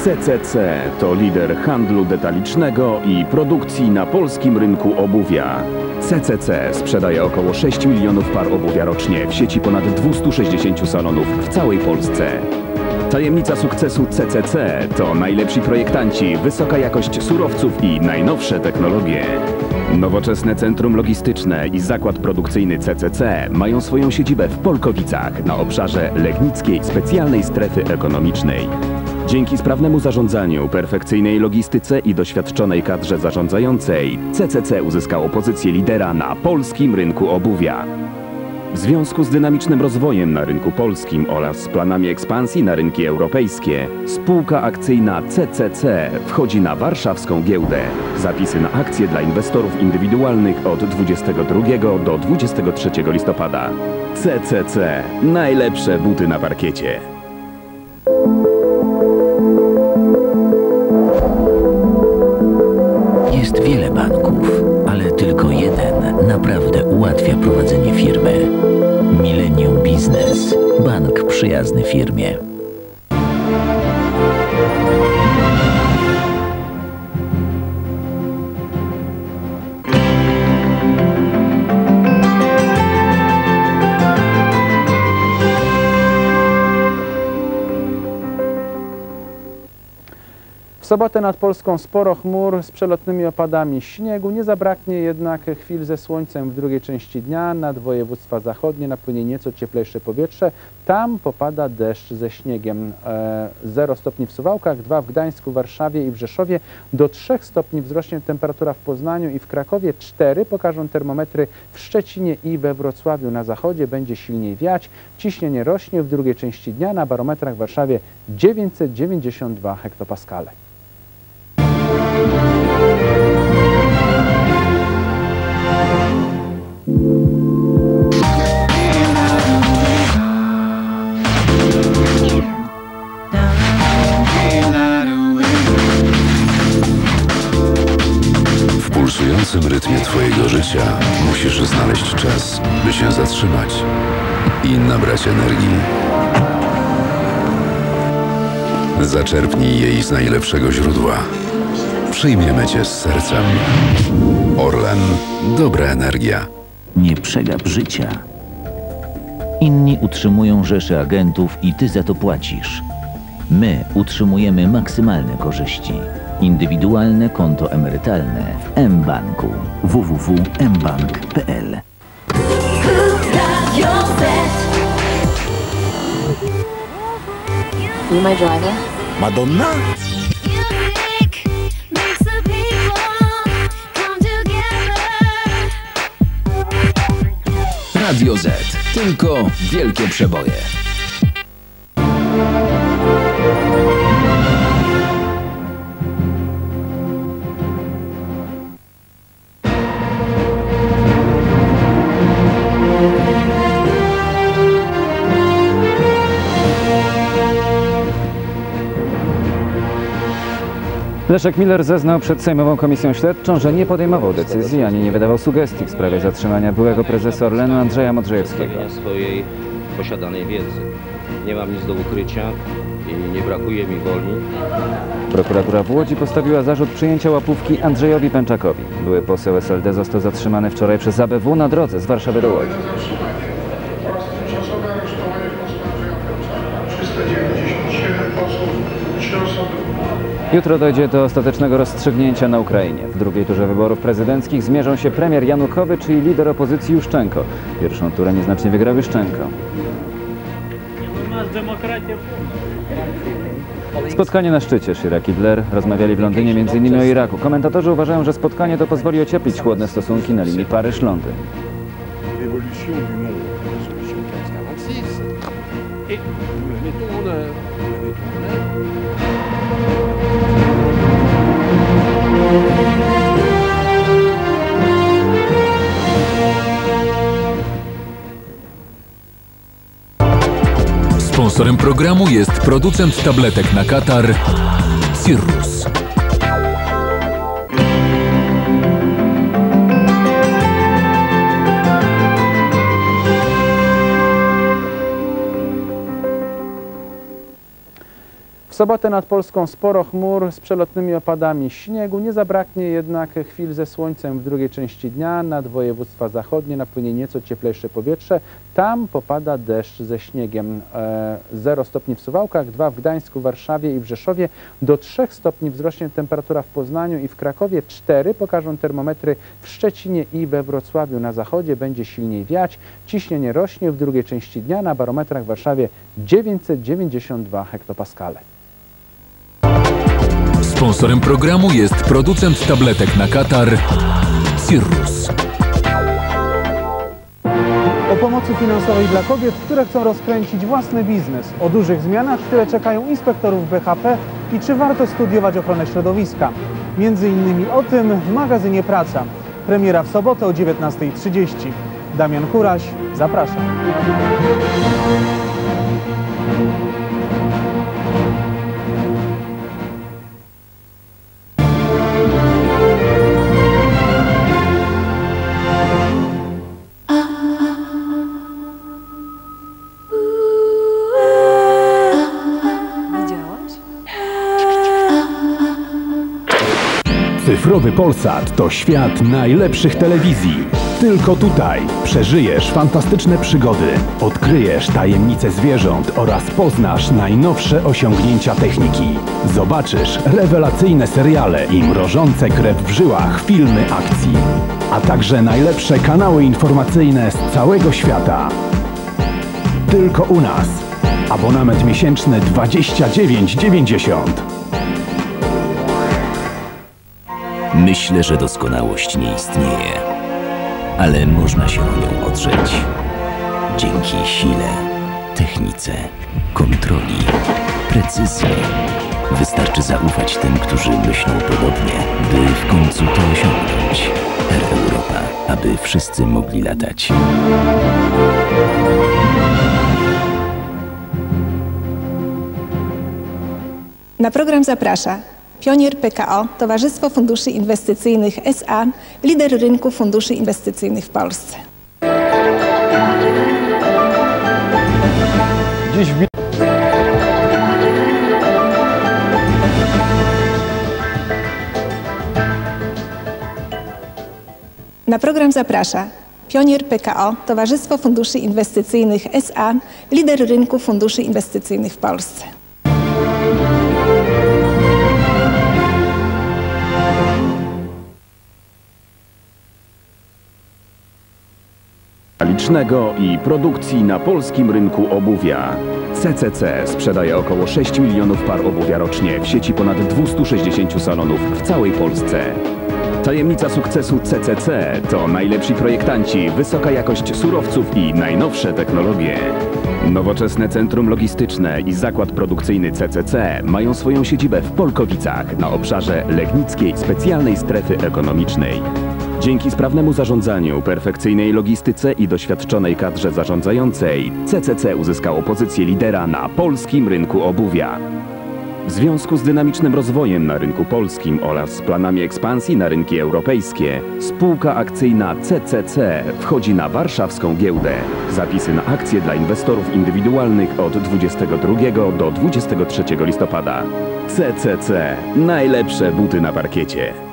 CCC to lider handlu detalicznego i produkcji na polskim rynku obuwia. CCC sprzedaje około 6 milionów par obuwia rocznie w sieci ponad 260 salonów w całej Polsce. Tajemnica sukcesu CCC to najlepsi projektanci, wysoka jakość surowców i najnowsze technologie. Nowoczesne centrum logistyczne i zakład produkcyjny CCC mają swoją siedzibę w Polkowicach na obszarze Legnickiej Specjalnej Strefy Ekonomicznej. Dzięki sprawnemu zarządzaniu, perfekcyjnej logistyce i doświadczonej kadrze zarządzającej, CCC uzyskało pozycję lidera na polskim rynku obuwia. W związku z dynamicznym rozwojem na rynku polskim oraz z planami ekspansji na rynki europejskie, spółka akcyjna CCC wchodzi na warszawską giełdę. Zapisy na akcje dla inwestorów indywidualnych od 22 do 23 listopada. CCC. Najlepsze buty na parkiecie. Jest wiele banków, ale tylko jeden naprawdę ułatwia prowadzenie firmy. Millennium Business. Bank przyjazny firmie. W sobotę nad Polską sporo chmur z przelotnymi opadami śniegu. Nie zabraknie jednak chwil ze słońcem w drugiej części dnia. Nad województwa zachodnie napłynie nieco cieplejsze powietrze. Tam popada deszcz ze śniegiem. 0 stopni w Suwałkach, 2 w Gdańsku, Warszawie i w Rzeszowie. Do 3 stopni wzrośnie temperatura w Poznaniu i w Krakowie. 4 pokażą termometry w Szczecinie i we Wrocławiu. Na zachodzie będzie silniej wiać. Ciśnienie rośnie w drugiej części dnia. Na barometrach w Warszawie 992 hektopaskale. W pulsującym rytmie twojego życia musisz znaleźć czas, by się zatrzymać i nabrać energii. Zaczerpnij jej z najlepszego źródła. Przyjmiemy cię z sercem. Orlen. Dobra energia. Nie przegap życia. Inni utrzymują rzesze agentów i ty za to płacisz. My utrzymujemy maksymalne korzyści. Indywidualne konto emerytalne w mBanku. www.mbank.pl. You my driver? Madonna? Radio Z. Tylko wielkie przeboje. Leszek Miller zeznał przed Sejmową Komisją Śledczą, że nie podejmował decyzji ani nie wydawał sugestii w sprawie zatrzymania byłego prezesa Orlenu Andrzeja Modrzejewskiego. Swojej posiadanej wiedzy. Nie mam nic do ukrycia i nie brakuje mi woli. Prokuratura w Łodzi postawiła zarzut przyjęcia łapówki Andrzejowi Pęczakowi. Były poseł SLD został zatrzymany wczoraj przez ABW na drodze z Warszawy do Łodzi. Jutro dojdzie do ostatecznego rozstrzygnięcia na Ukrainie. W drugiej turze wyborów prezydenckich zmierzą się premier Janukowycz i lider opozycji Juszczenko. Pierwszą turę nieznacznie wygrał Juszczenko. Spotkanie na szczycie. Chirac i Blair rozmawiali w Londynie m.in. o Iraku. Komentatorzy uważają, że spotkanie to pozwoli ocieplić chłodne stosunki na linii Paryż-Londyn. Sponsorem programu jest producent tabletek na katar Cirrus. sobotę nad Polską sporo chmur z przelotnymi opadami śniegu. Nie zabraknie jednak chwil ze słońcem w drugiej części dnia. Nad województwa zachodnie napłynie nieco cieplejsze powietrze. Tam popada deszcz ze śniegiem. 0 stopni w Suwałkach, 2 w Gdańsku, Warszawie i w Rzeszowie. Do 3 stopni wzrośnie temperatura w Poznaniu i w Krakowie. 4 pokażą termometry w Szczecinie i we Wrocławiu. Na zachodzie będzie silniej wiać. Ciśnienie rośnie w drugiej części dnia. Na barometrach w Warszawie 992 hektopaskale. Sponsorem programu jest producent tabletek na katar Cirrus. O pomocy finansowej dla kobiet, które chcą rozkręcić własny biznes, o dużych zmianach, które czekają inspektorów BHP i czy warto studiować ochronę środowiska. Między innymi o tym w magazynie Praca. Premiera w sobotę o 19:30. Damian Kuraś, zapraszam. Cyfrowy Polsat to świat najlepszych telewizji. Tylko tutaj przeżyjesz fantastyczne przygody, odkryjesz tajemnice zwierząt oraz poznasz najnowsze osiągnięcia techniki. Zobaczysz rewelacyjne seriale i mrożące krew w żyłach filmy akcji, a także najlepsze kanały informacyjne z całego świata. Tylko u nas. Abonament miesięczny 29,90. Myślę, że doskonałość nie istnieje, ale można się o nią odrzeć. Dzięki sile, technice, kontroli, precyzji. Wystarczy zaufać tym, którzy myślą podobnie, by w końcu to osiągnąć. Air Europa, aby wszyscy mogli latać. Na program zaprasza Pionier PKO, Towarzystwo Funduszy Inwestycyjnych SA, lider rynku funduszy inwestycyjnych w Polsce. Dziś Na program zaprasza Pionier PKO, Towarzystwo Funduszy Inwestycyjnych SA, lider rynku funduszy inwestycyjnych w Polsce. Detalicznego i produkcji na polskim rynku obuwia. CCC sprzedaje około 6 milionów par obuwia rocznie w sieci ponad 260 salonów w całej Polsce. Tajemnica sukcesu CCC to najlepsi projektanci, wysoka jakość surowców i najnowsze technologie. Nowoczesne centrum logistyczne i zakład produkcyjny CCC mają swoją siedzibę w Polkowicach na obszarze Legnickiej Specjalnej Strefy Ekonomicznej. Dzięki sprawnemu zarządzaniu, perfekcyjnej logistyce i doświadczonej kadrze zarządzającej, CCC uzyskało pozycję lidera na polskim rynku obuwia. W związku z dynamicznym rozwojem na rynku polskim oraz z planami ekspansji na rynki europejskie, spółka akcyjna CCC wchodzi na warszawską giełdę. Zapisy na akcje dla inwestorów indywidualnych od 22 do 23 listopada. CCC. Najlepsze buty na parkiecie.